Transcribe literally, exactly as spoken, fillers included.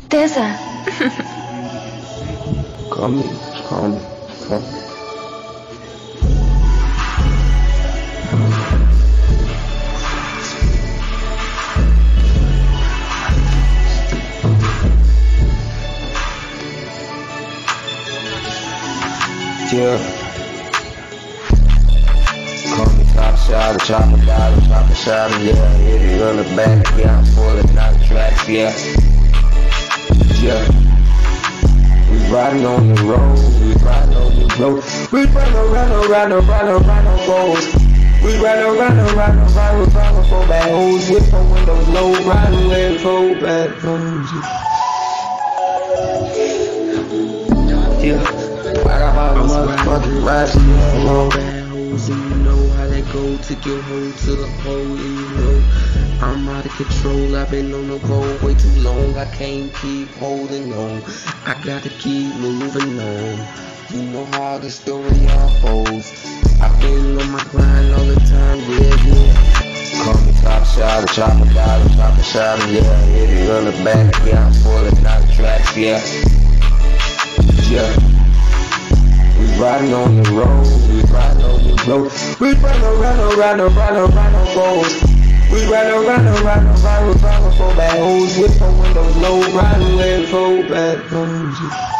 Tessa. Call me, call me, call me. Yeah. Call me top shot, chop a dollar, chop a shot, yeah. Hit it on the back, yeah. I'm pulling out the tracks, yeah. Yeah. We riding on the road, we riding on the road. We riding around, around, around, around on roads. We riding around, around, around, around for bad hoes. With my windows low, riding with four bad hoes. Yeah. I got my motherfucking rides, yeah, long bad hoes, and you know how that go. Took your hoe to the hole, and you know I'm out of control. I've been on the road way too long. I can't keep holding on. I gotta keep moving on. You know how the story unfolds. I've been on my grind all the time, yeah, yeah. Call me top shot, chop a dollar, chop a shot, yeah. Hit it on the back, yeah. I'm pulling out the tracks, yeah. Yeah. We riding on the road, we riding on the road. We riding around, around, around, around on roads. We riding around, around, around, around for bad hoes. With my windows low, riding with four bad hoes.